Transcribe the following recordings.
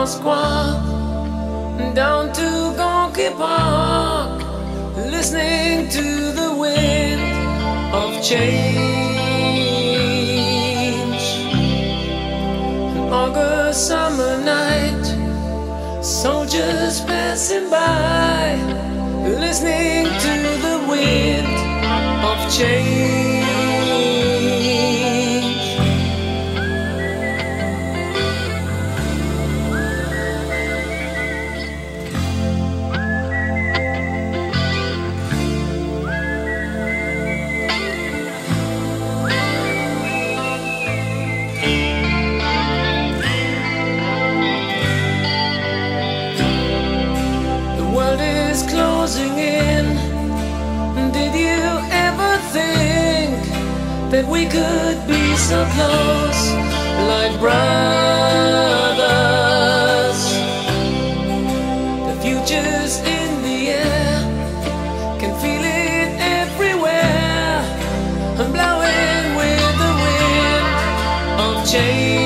Moscow down to Gorky Park, listening to the wind of change. An August summer night, soldiers passing by, listening to the wind of change. Closing in. Did you ever think that we could be so close, like brothers? The future's in the air, can feel it everywhere, blowing with the wind of change.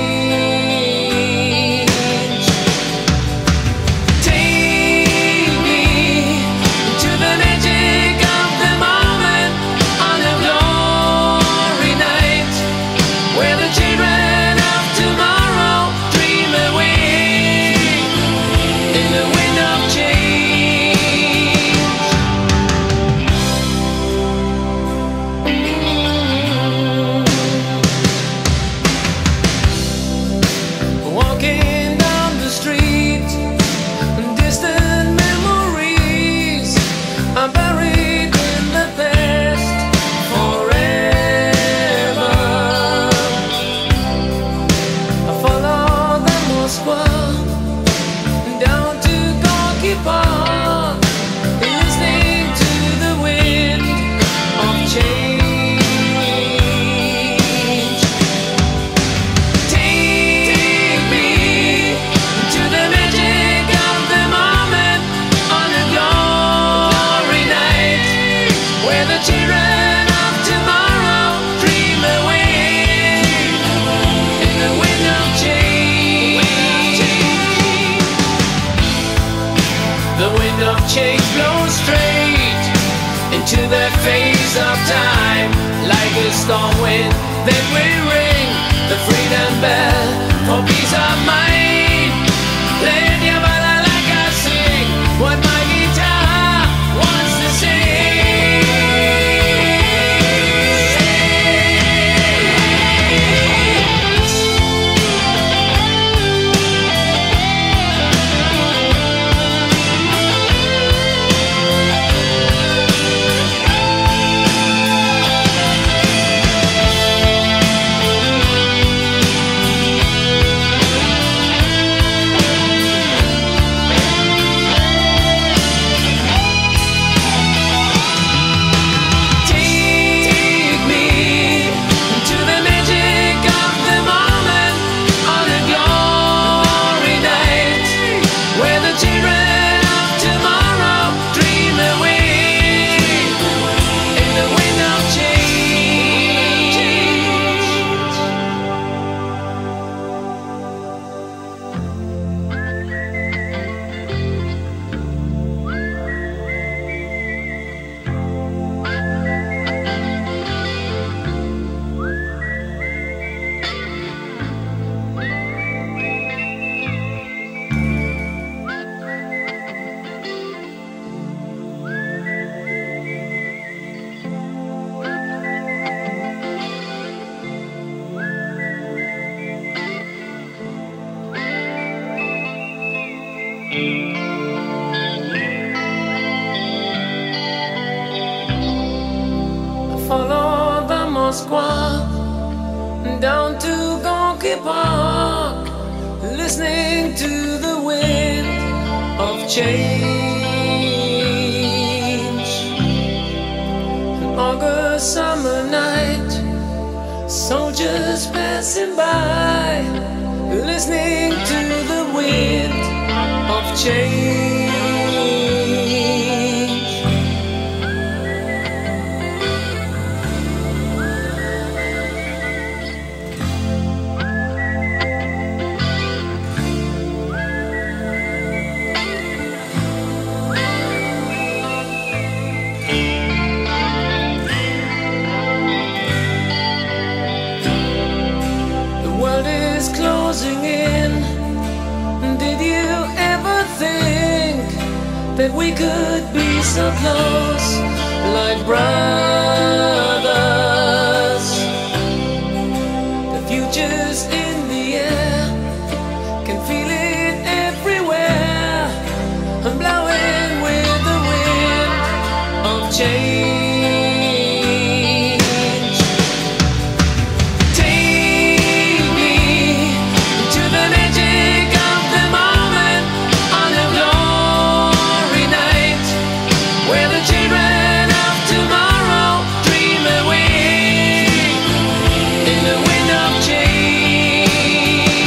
Change blows straight into that phase of time, like a storm wind that will ring the freedom bell for peace of mind. Play your bala like I sing what my guitar wants to sing. Follow the Moscow down to Gorky Park, listening to the wind of change. An August summer night, soldiers passing by, listening to the wind of change. that we could be so close, like brothers. The future's in the air, can feel it everywhere. I'm blowing with the wind of change. Take me to the magic of the moment on a glory night, where the children of tomorrow dream away in the wind of change.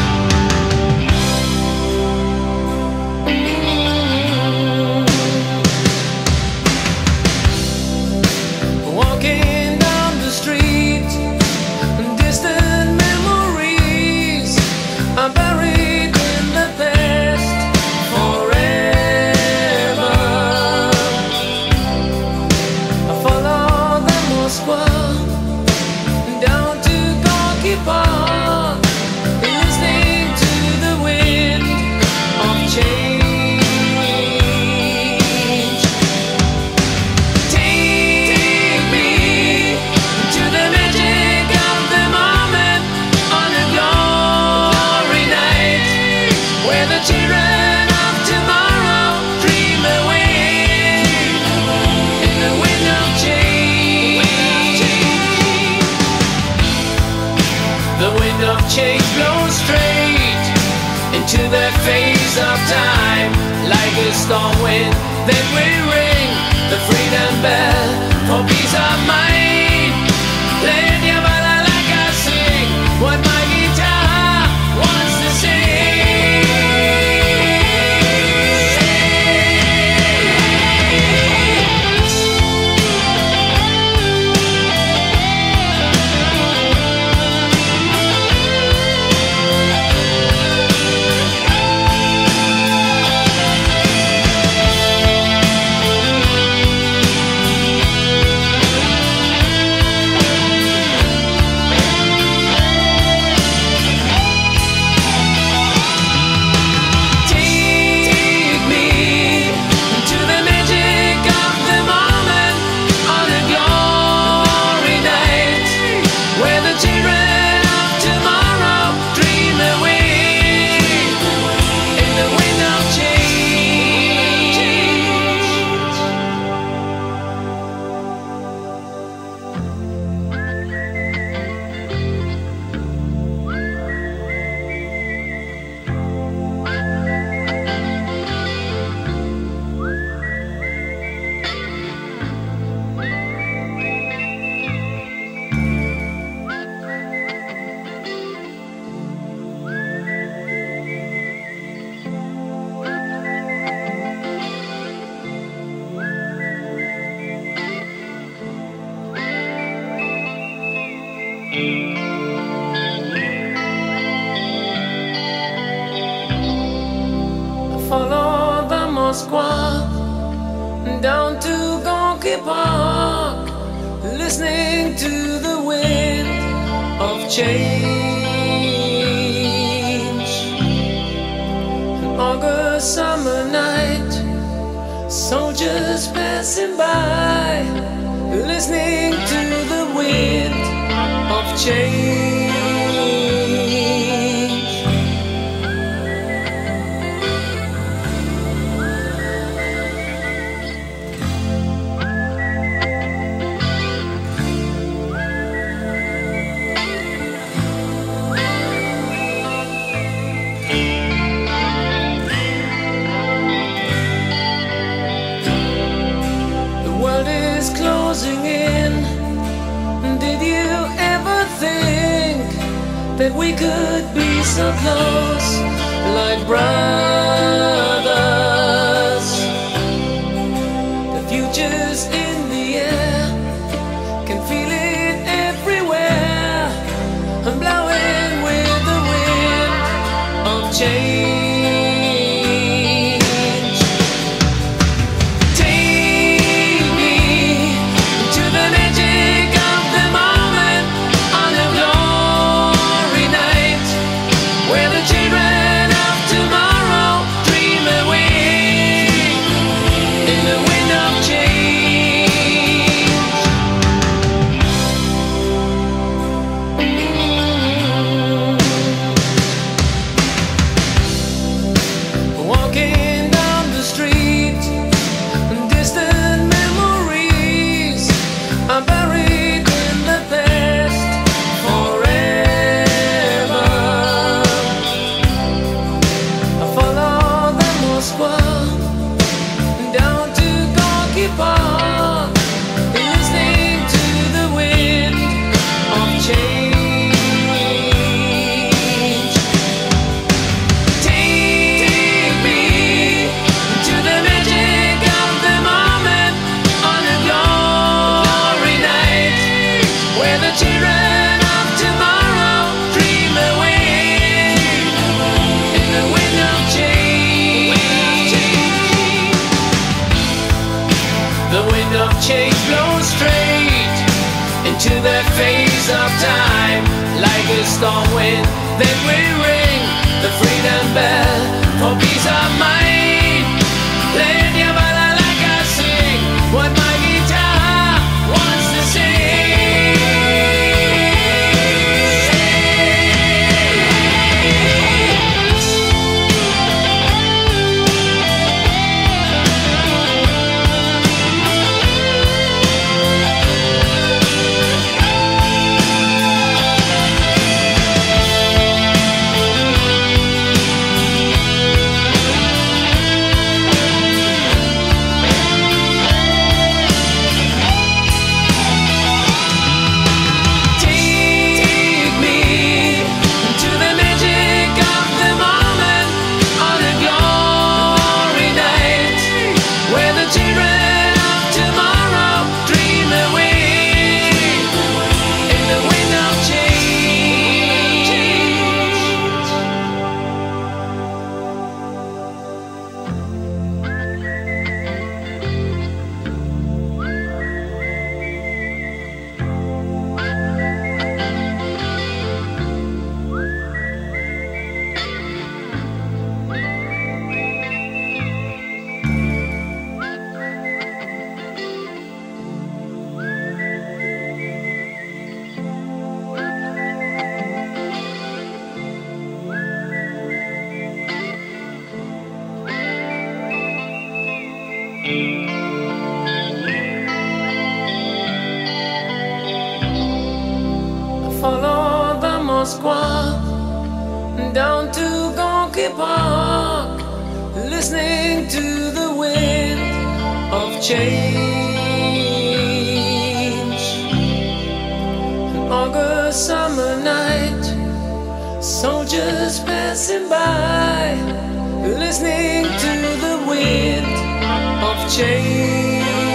Walking down the street, distant memories are buried in the past forever. I follow the Moskva down to Gorky Park, listening to the wind of change. Take me to the magic of the moment on a glory night, where the children of tomorrow dream away in the wind of change. The wind of change blows straight into the face of time, like a storm wind that will ring the freedom bell for peace of mind. Play the bala like I sing what my guitar wants to take me to the magic of the moment on a glory night, where the children of tomorrow dream away in the wind of change. Follow the Moskva down to Gorky Park, listening to the wind of change. An August summer night, soldiers passing by, listening to the wind of change. The world is closing in. Did you ever think that we could be so close, like brothers? The future's in the air, can feel it everywhere. I'm blowing with the wind of change. Take me to the magic of the moment on a glory night, where the children of tomorrow dream are buried in the past forever. I follow the Moskva down to Gorky Park, listening to the wind of change. Take me to the magic of the moment on a glory night, where the children of tomorrow dream away in the wind of change. The wind of change blows straight into the face of time, like a storm wind that will ring the freedom bell for peace of mind. Play your bala like I sing what my guitar wants to sing. Take me to the magic of the moment on a glory night, where the children of tomorrow dream away in the wind of change. Follow the Moskva down to Gorky Park, listening to the wind of change. An August summer night, soldiers passing by, listening to the wind of change.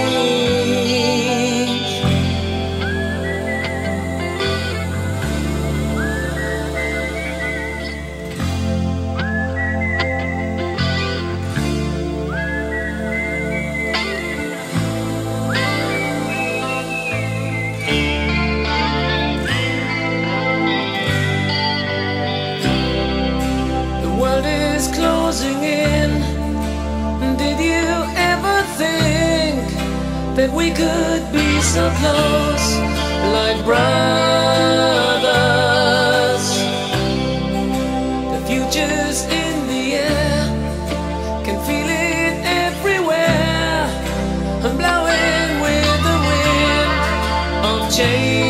The world is closing in. Did you ever think that we could be so close, like brothers? The future's in the air, can feel it everywhere. I'm blowing with the wind of change.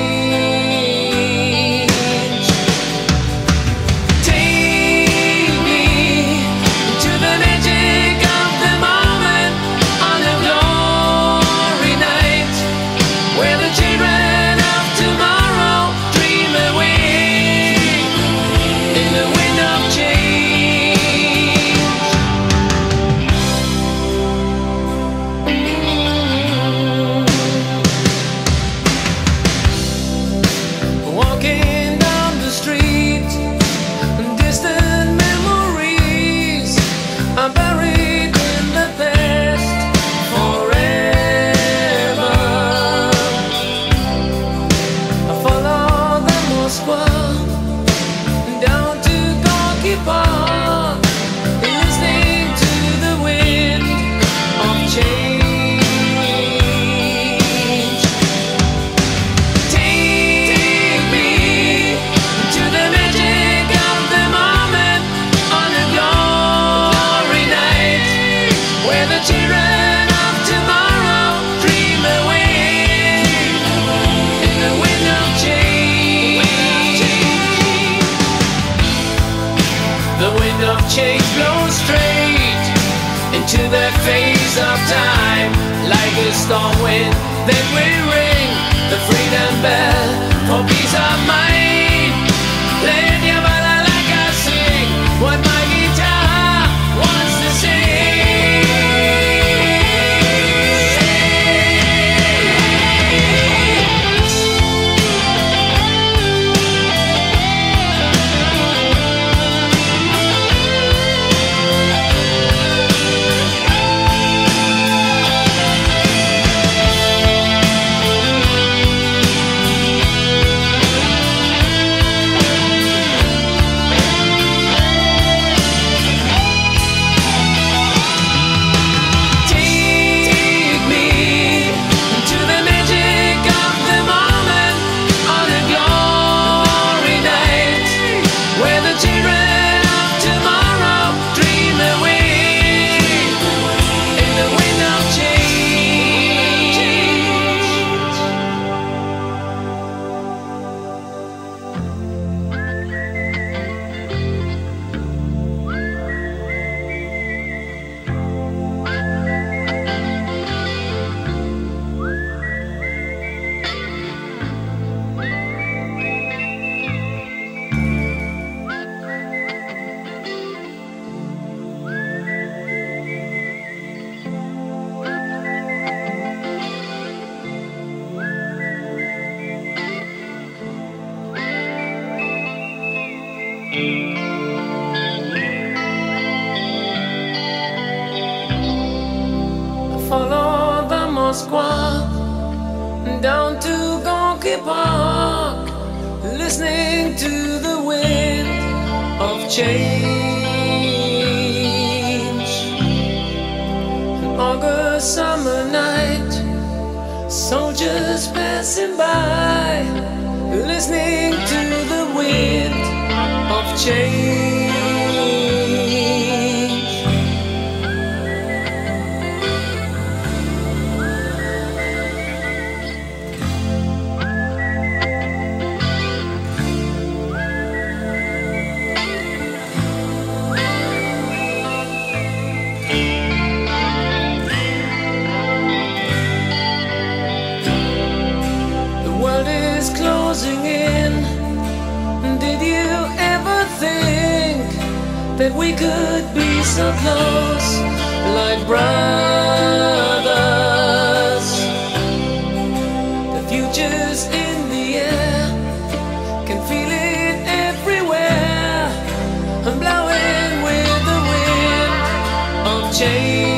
Take me to the magic of the moment on a glory night, where the children of tomorrow dream away in the wind of change. into the phase of time. Like a storm wind, then we ring the freedom bell for peace of mind. Playing your ballad like I sing what my guitar wants to sing. Follow the Moskva down to Gorky Park, listening to the wind of change. An August summer night, soldiers passing by, listening to the wind of change. Closing in. Did you ever think that we could be so close, like brothers? The future's in the air, can feel it everywhere. I'm blowing with the wind of change.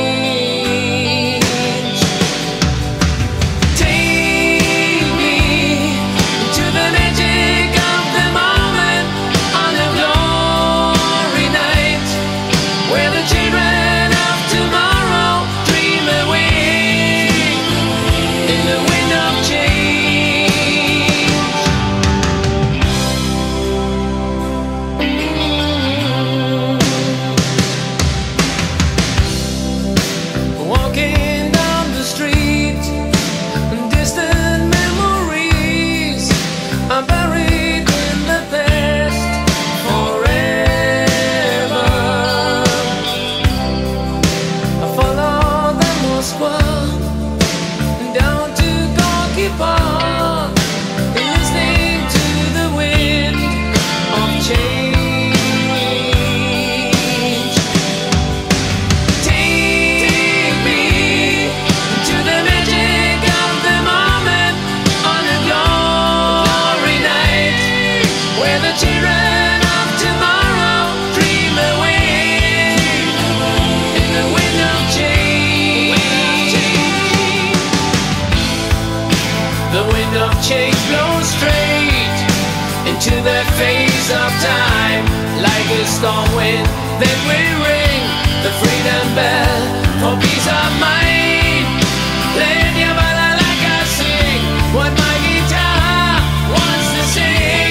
Change blows straight into the phase of time. Like a storm wind, then we ring the freedom bell for peace of mind. Playing your ballad like I sing what my guitar wants to sing.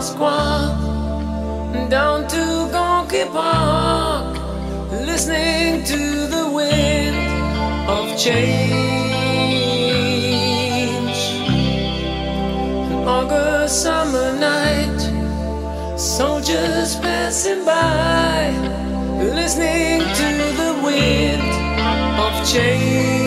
Moscow, down to Gorky Park, listening to the wind of change. An August summer night, soldiers passing by, listening to the wind of change.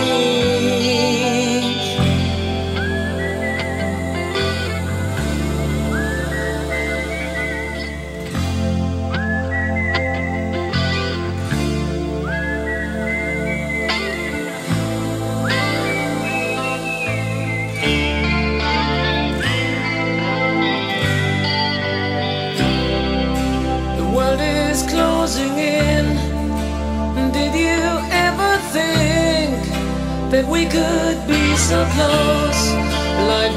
Closing in. Did you ever think that we could be so close, like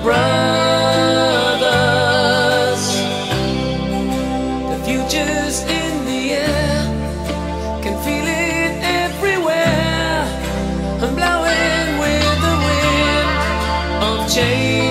brothers? The future's in the air, can feel it everywhere, I'm blowing with the wind of change.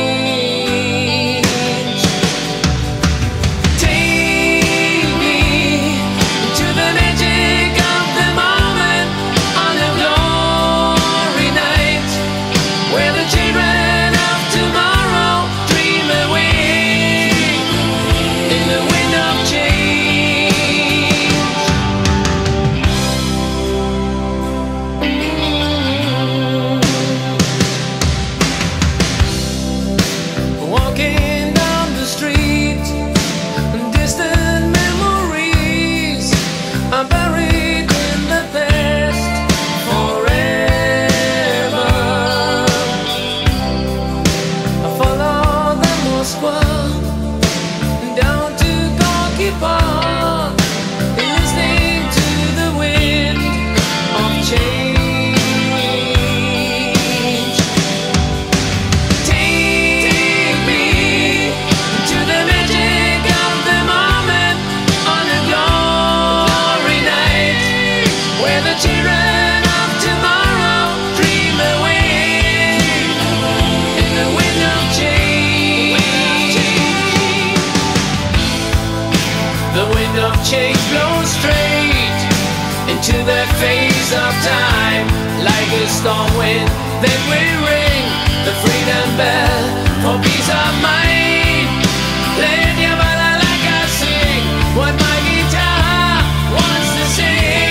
Change blows straight into the face of time, like a storm wind. Then we ring the freedom bell for peace of mind. Play the bala like I sing what my guitar wants to sing.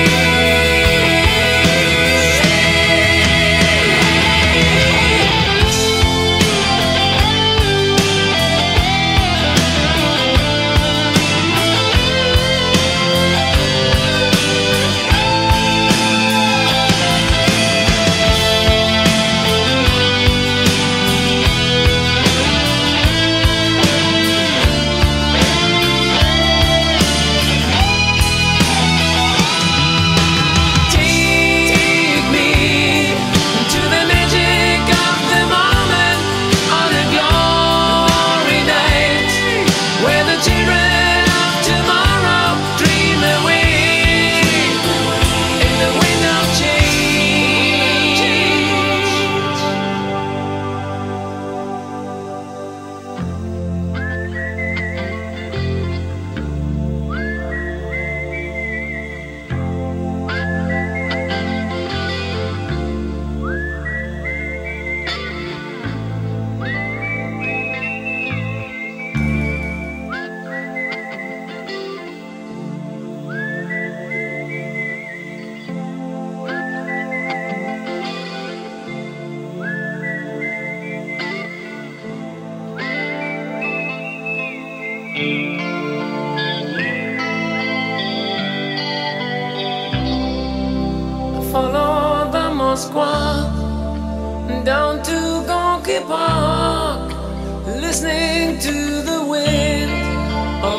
Follow the Moscow down to Gorky Park, listening to the wind of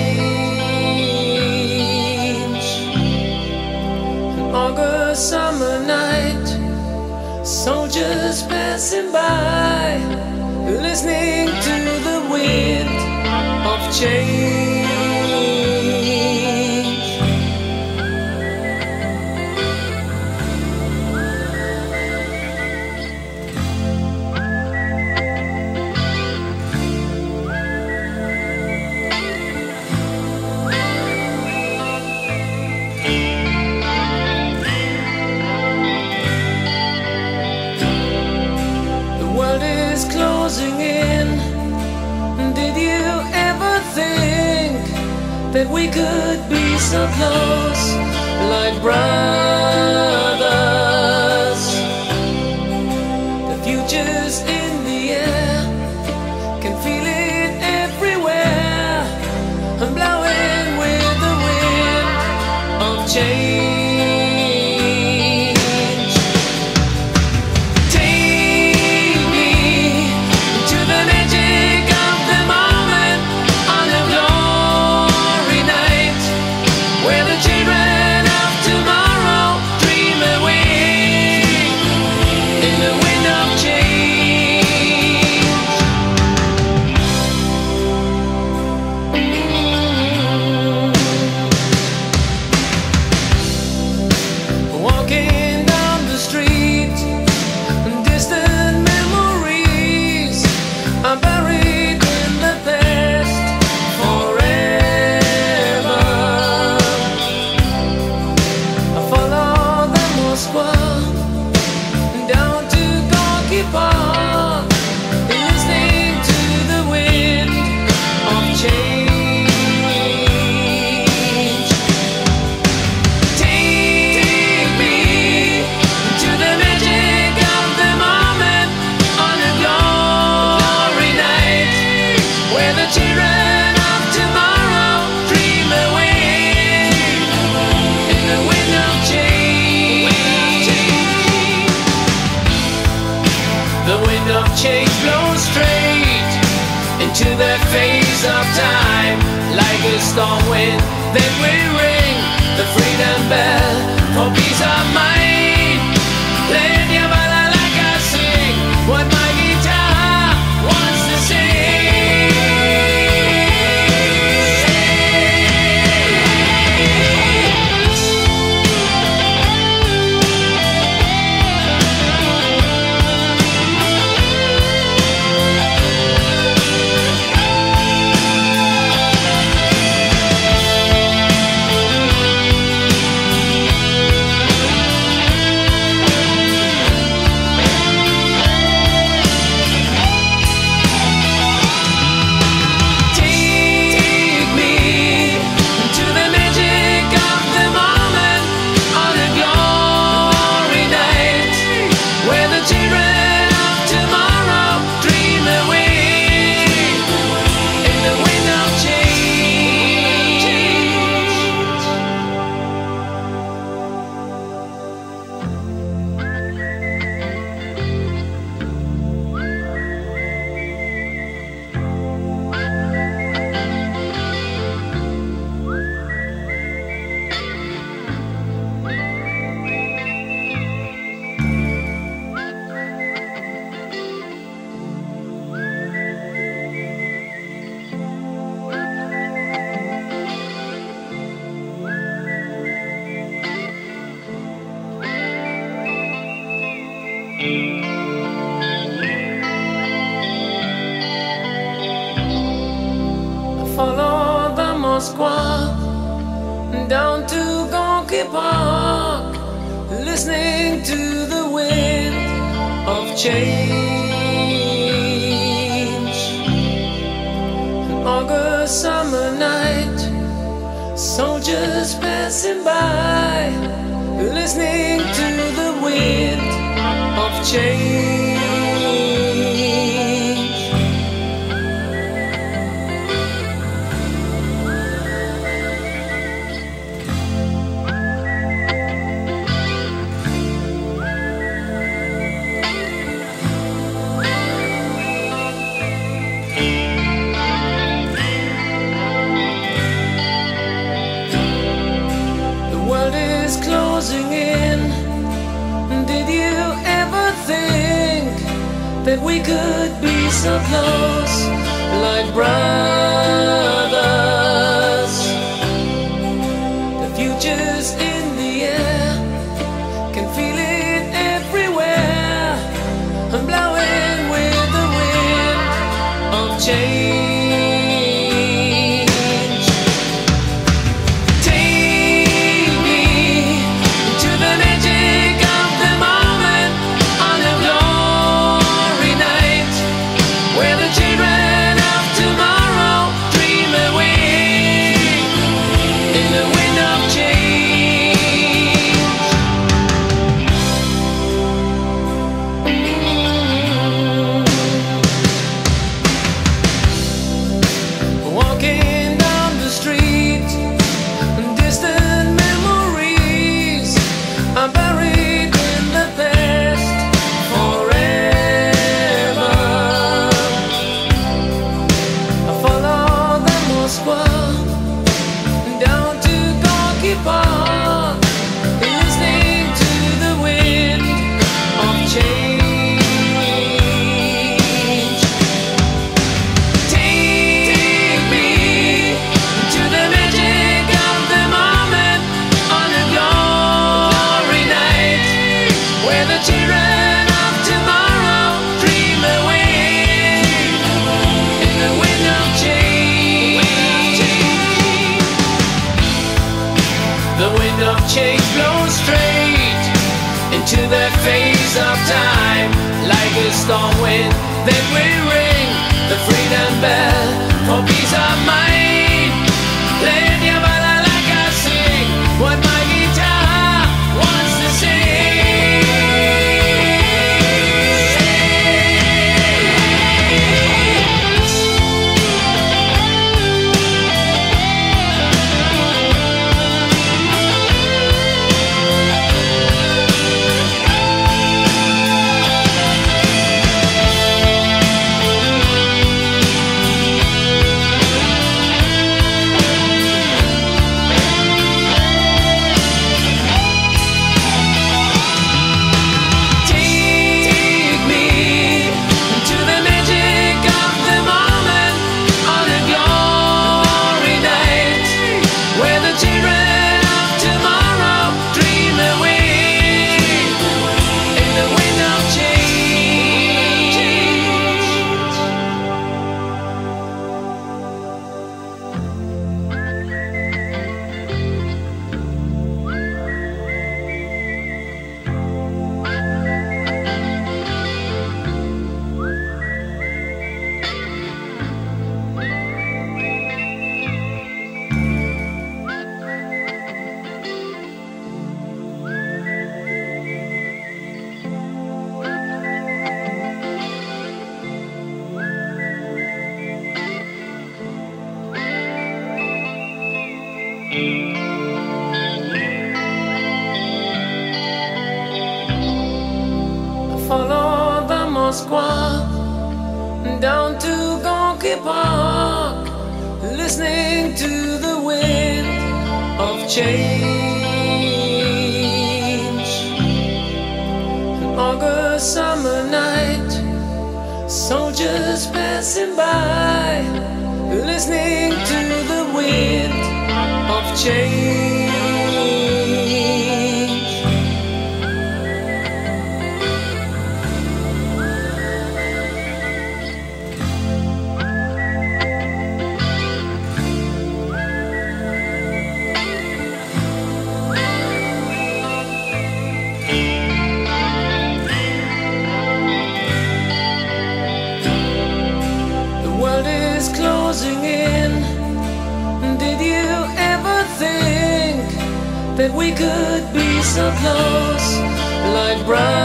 change. An August summer night, soldiers passing by, listening to the wind of change. closing in. Did you ever think that we could be so close, like brothers? The future's in the air, can feel it everywhere. I'm blowing with the wind of change. Change blows straight into that phase of time, like a storm wind. Then we ring the freedom bell for peace of mind. Playing your bala like I sing what my guitar wants to sing. Follow the Moskva down to Gorky Park, listening to the wind of change. An August summer night, soldiers passing by, listening to the wind of change. Closing in. Did you ever think that we could be so close, like brothers? The future's in the air, can feel it everywhere. I'm blowing with the wind of change. into that phase of time. Like a storm wind, then we ring the freedom bell for peace of mind. Playing your bala like I sing what my guitar wants to sing. Follow the Moskva down to Gonky Park, listening to the wind of change. An August summer night, soldiers passing by, listening to the wind of change. Closing in. Did you ever think that we could be so close, like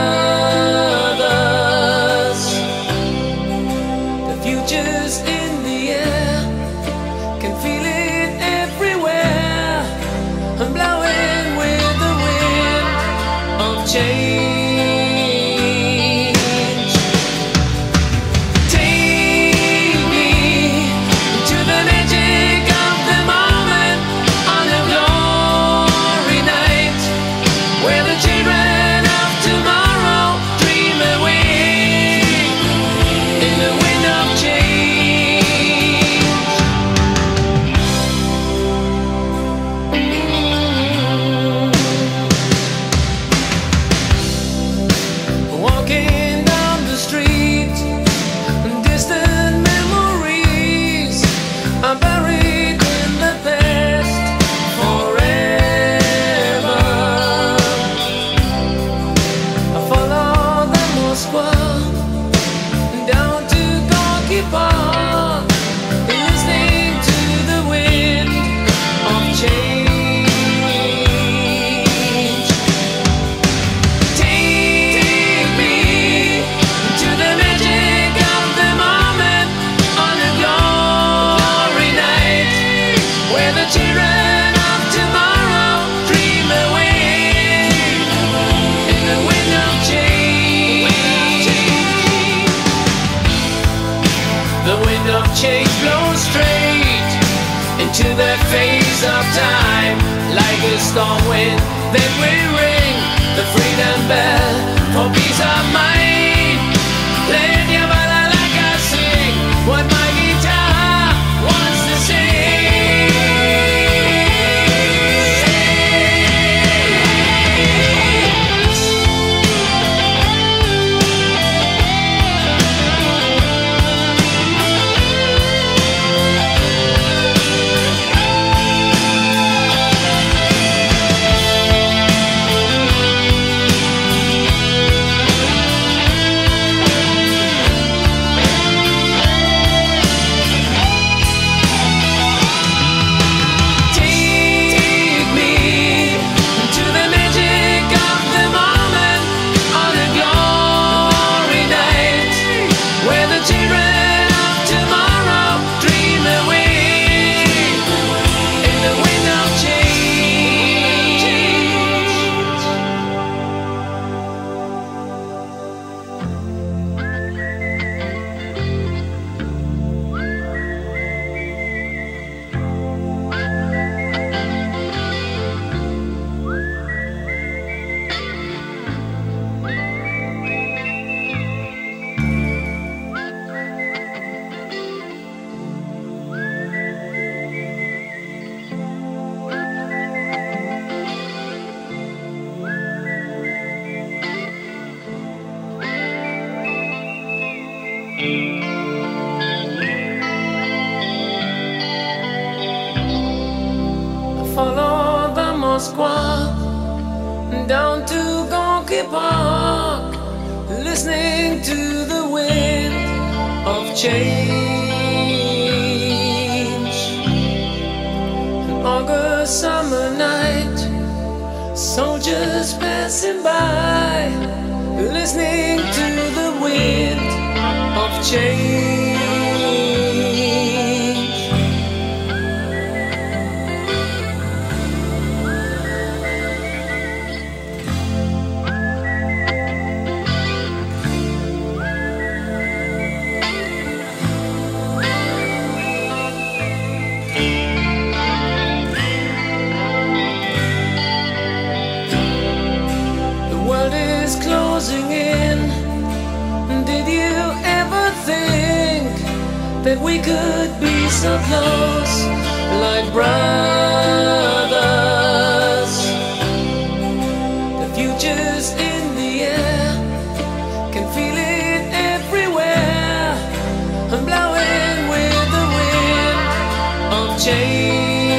brothers? The future's in the air, can feel it everywhere. I'm blowing with the wind of change. Change blows straight into that phase of time. Like a storm wind, then we ring the freedom bell for peace of mind. Playing your bala like I sing what my guitar wants to sing. listening to the wind of change. An August summer night, soldiers passing by, listening to the wind of change. Closing in. Did you ever think that we could be so close, like brothers? The future's in the air, can feel it everywhere. I'm blowing with the wind of change.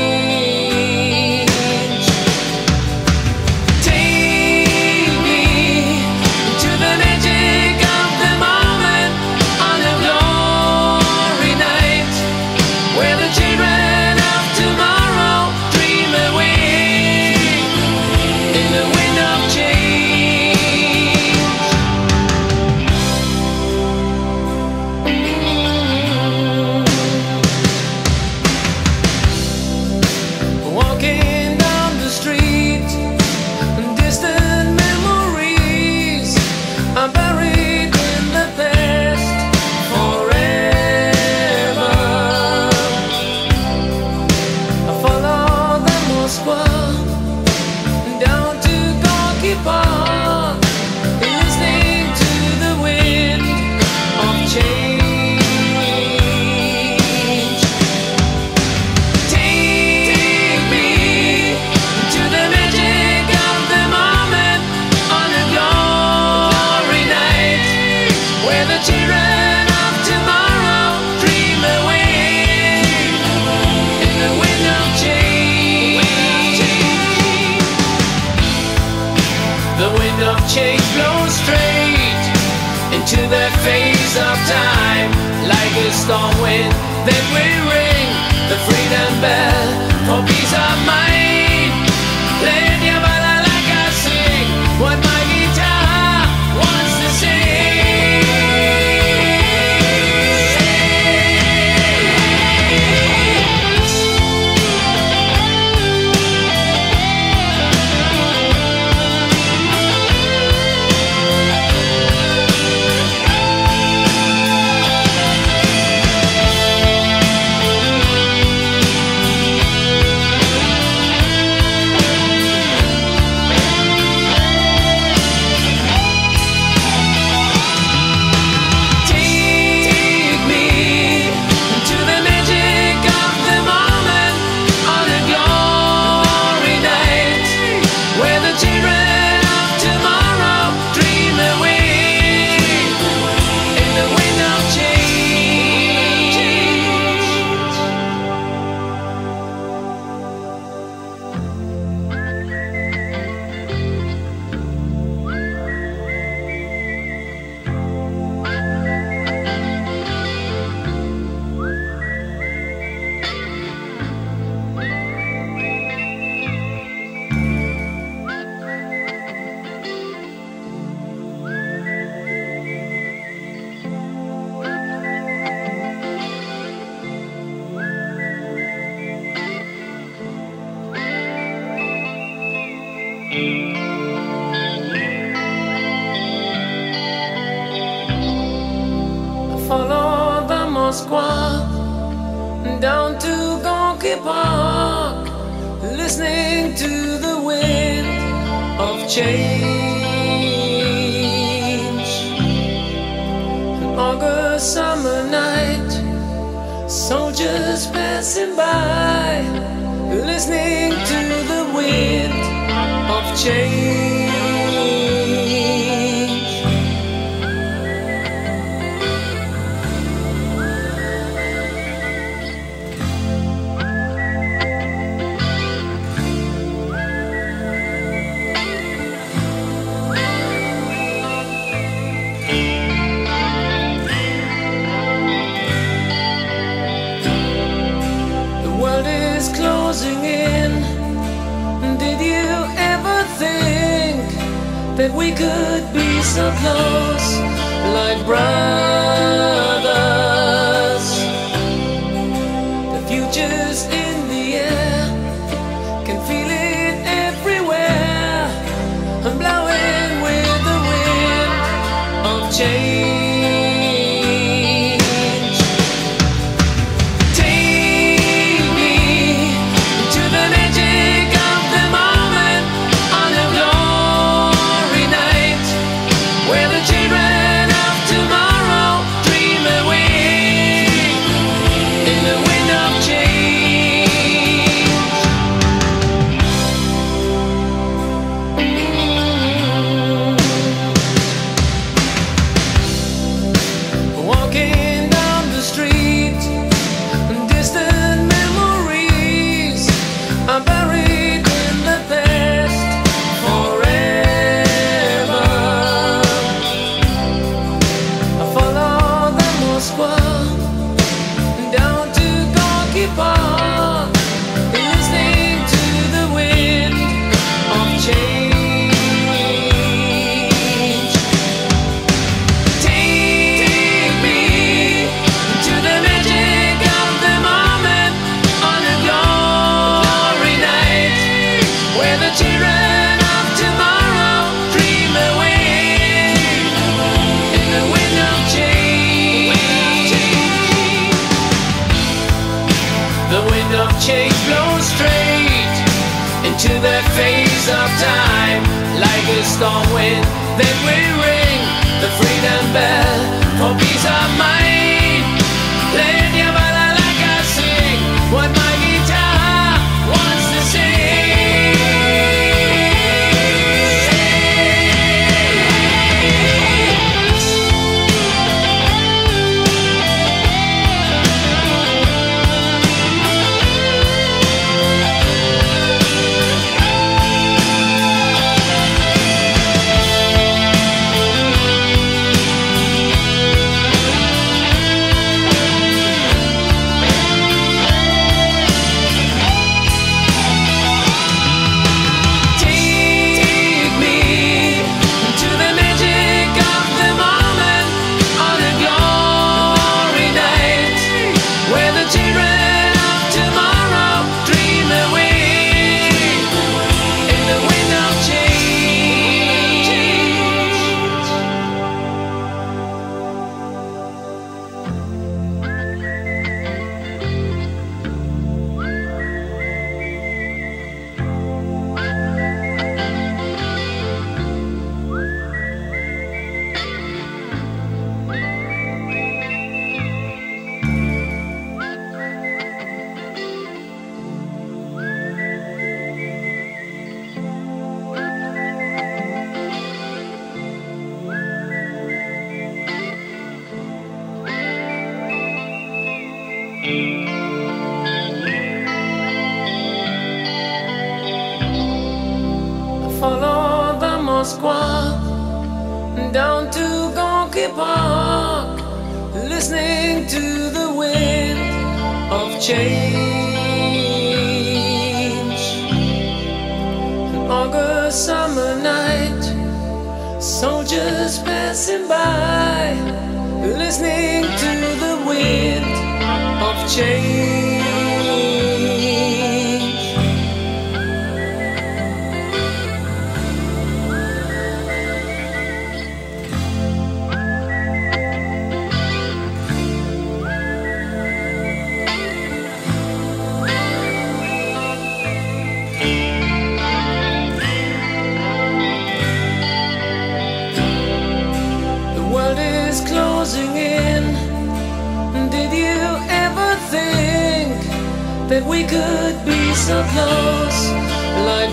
Change blows straight into that phase of time, like a storm wind. Then we ring the freedom bell for peace of mind. Playing your bala like I sing what my guitar wants to sing. Follow the Moskva down to Gorky Park, listening to the wind of change. An August summer night, soldiers passing by, listening to the wind of change. that we could be so close, like brothers. The future's in the air, can feel it everywhere. I'm blowing with the wind of change. Take me to the magic of the moment on a glory night, where the children of tomorrow dream away in the wind of change. Walking down the street, distant memories are buried in the past forever. I follow the Moskva down to Gorky Park, listening to the wind of change. Take me to the magic of the moment on a glory night, where the children of tomorrow dream away in the wind of change. The wind of change blows straight into the face of time, like a storm wind that will ring the freedom bell for peace of mind. Play the balalaika, sing what my guitar wants to Take me to the magic of the moment on a glory night, where the children of tomorrow dream away in the wind of change. Follow the Moskva down to Gorky Park, listening to the wind of change. An August summer night, soldiers passing by, listening to the wind of change. The world is closing in. Did you ever think that we could be so close, like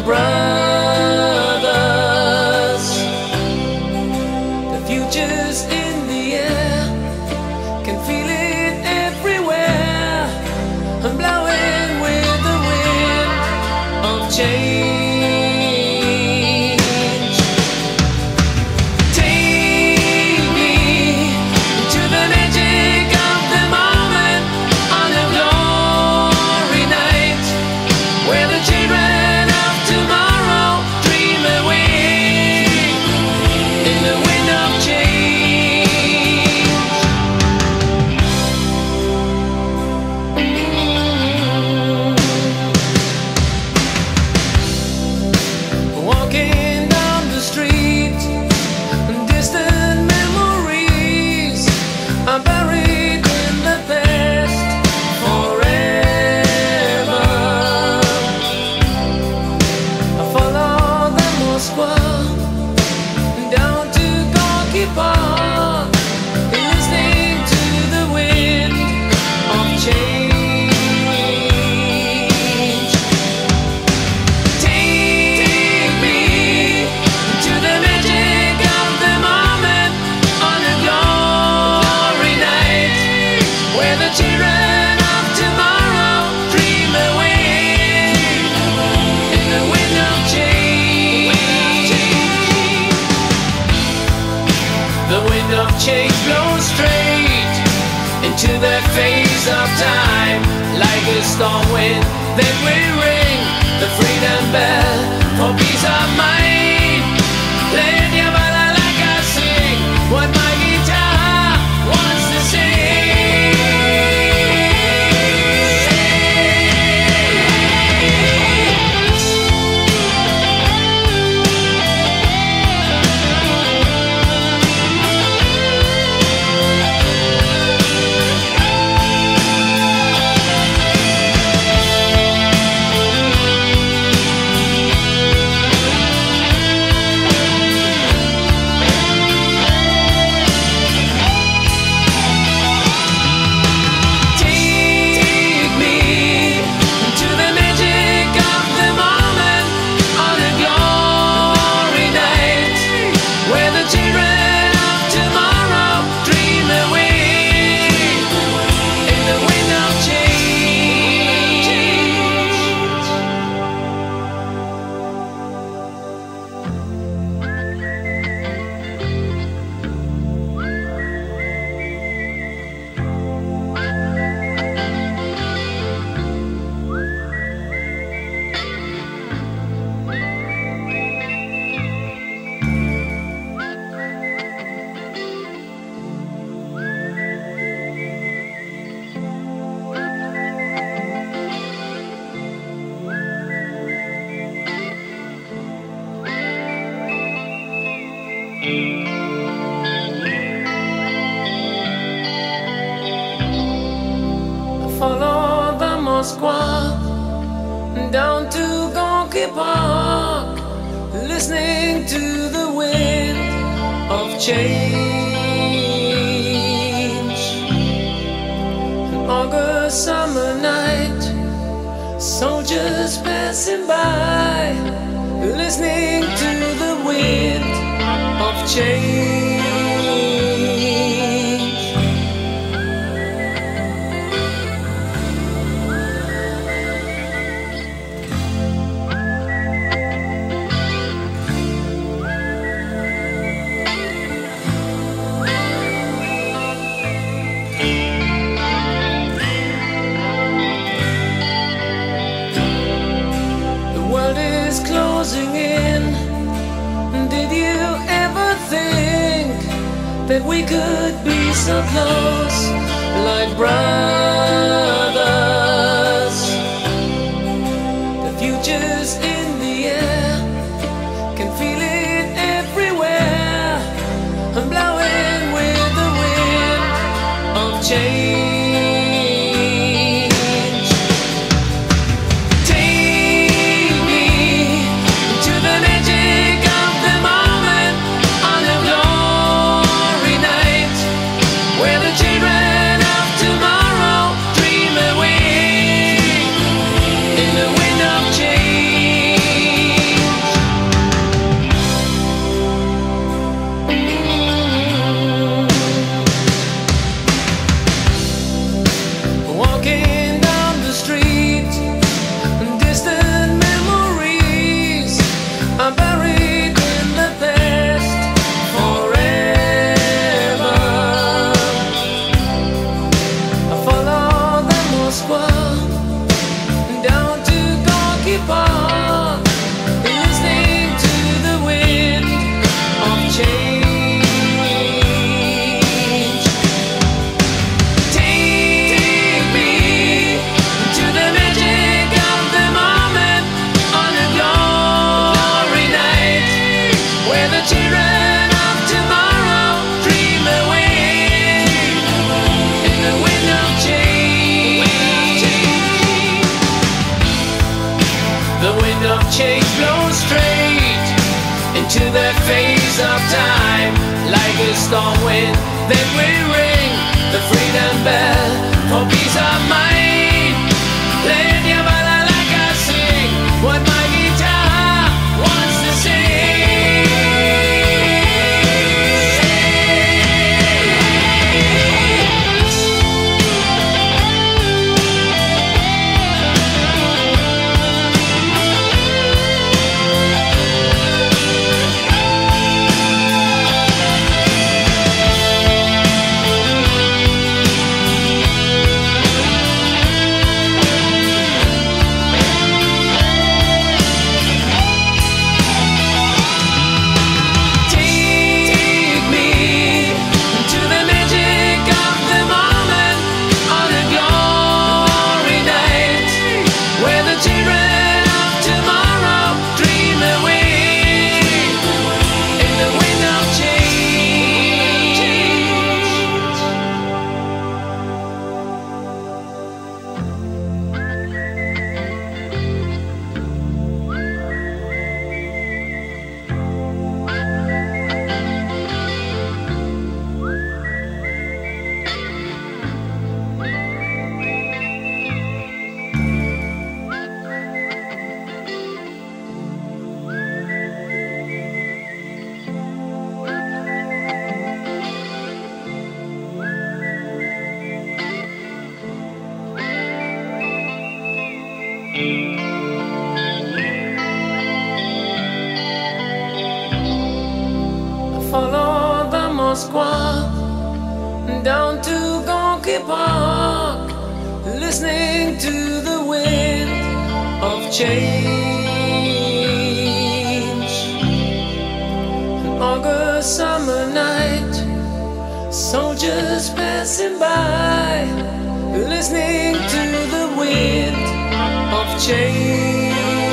brothers? The future's in the air, can feel it everywhere. I'm blowing with the wind of change. Take me to the magic of the moment on a glory night, where the children of tomorrow dream away The wind of change blows straight into the face of time. Like a storm wind, then we ring the freedom bell for peace of mind. Playing your bala like I sing what my guitar wants to sing. Follow the Moskva down to Gorky Park, listening to the wind of change. An August summer night, soldiers passing by, listening to the wind of change. Closing in. Did you ever think that we could be so close, like brothers? The future's in the air, can feel it everywhere. I'm blowing with the wind of change. Change blows straight into the face of time. Like a storm wind, then we ring the freedom bell for peace of mind. Playing your bala like I sing what my guitar wants to sing. Moscow down to Gonky Park, listening to the wind of change. An August summer night, soldiers passing by, listening to the wind of change.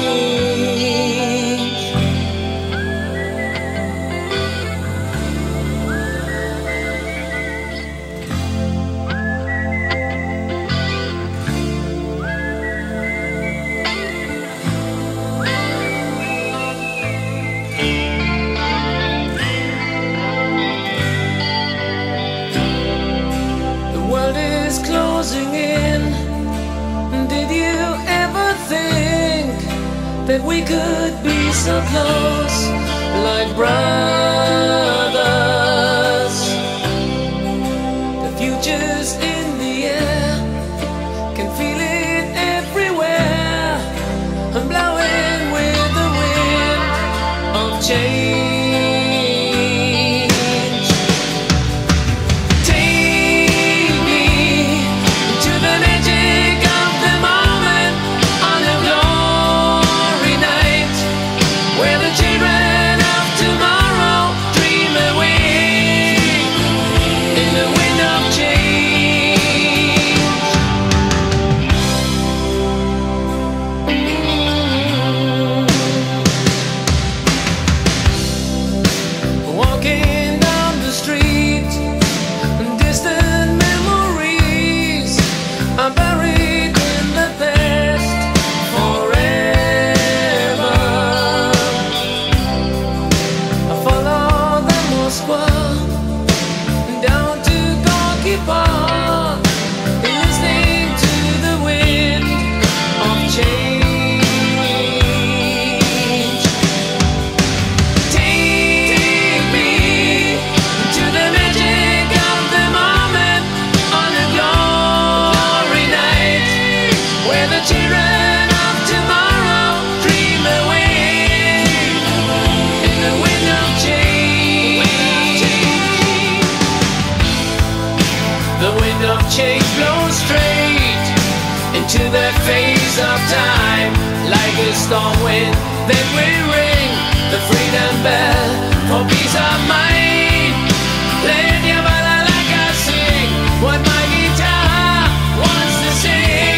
Closing in. Did you ever think that we could be so close, like brothers? The future's in the air, can feel it everywhere. I'm blowing with the wind of change. Change blows straight into the face of time, like a storm wind. Then we ring the freedom bell for peace of mind. Play your ballad like I sing what my guitar wants to sing.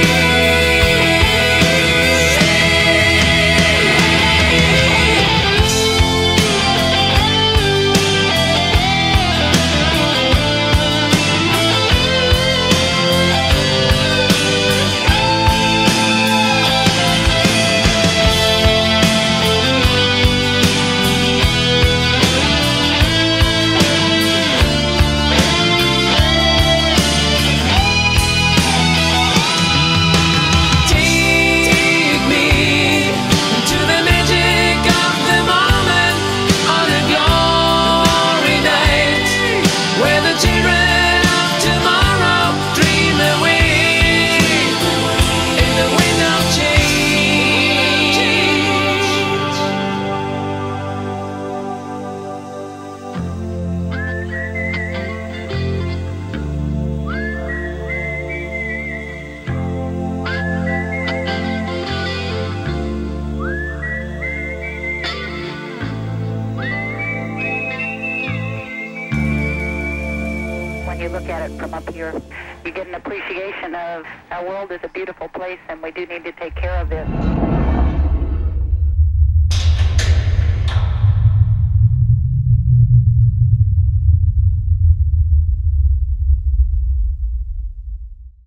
You look at it from up here, you get an appreciation of our world is a beautiful place and we do need to take care of it.